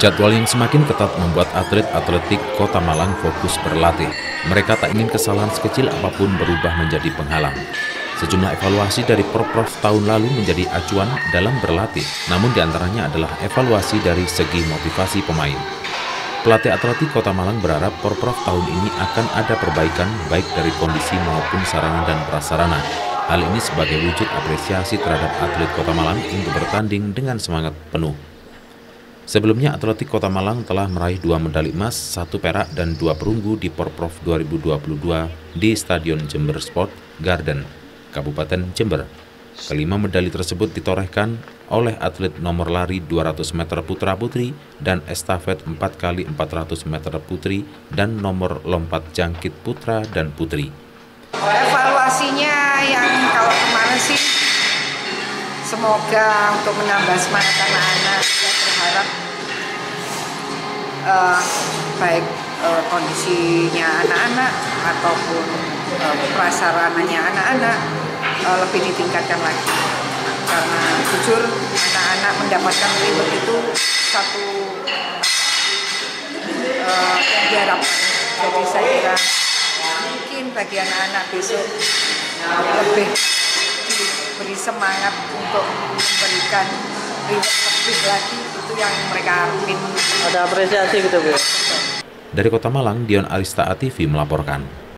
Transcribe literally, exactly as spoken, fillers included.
Jadwal yang semakin ketat membuat atlet atletik Kota Malang fokus berlatih. Mereka tak ingin kesalahan sekecil apapun berubah menjadi penghalang. Sejumlah evaluasi dari Porprov tahun lalu menjadi acuan dalam berlatih, namun diantaranya adalah evaluasi dari segi motivasi pemain. Pelatih atletik Kota Malang berharap Porprov tahun ini akan ada perbaikan baik dari kondisi maupun sarana dan prasarana. Hal ini sebagai wujud apresiasi terhadap atlet Kota Malang untuk bertanding dengan semangat penuh. Sebelumnya, atletik Kota Malang telah meraih dua medali emas, satu perak, dan dua perunggu di Porprov dua ribu dua puluh dua di Stadion Jember Sport Garden, Kabupaten Jember. Kelima medali tersebut ditorehkan oleh atlet nomor lari dua ratus meter putra-putri dan estafet empat kali empat ratus meter putri dan nomor lompat jangkit putra dan putri. Evaluasinya yang kalau kemarin sih semoga untuk menambah semangat anak-anak, saya berharap uh, baik uh, kondisinya anak-anak ataupun uh, prasarananya anak-anak uh, lebih ditingkatkan lagi. Karena jujur anak-anak mendapatkan reward itu satu uh, yang diharapkan. Jadi saya kira mungkin bagi anak-anak besok uh, lebih beri semangat untuk memberikan reward lebih lagi, itu yang mereka harapin. Ada apresiasi gitu Bu. Dari Kota Malang, Dion Arista A T V melaporkan.